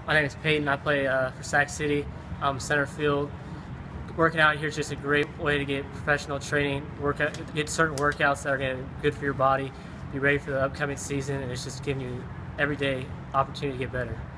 My name is Payton. I play for Sac City. I'm center field. Working out here is just a great way to get professional training, get certain workouts that are going to be good for your body, be ready for the upcoming season, and it's just giving you every day opportunity to get better.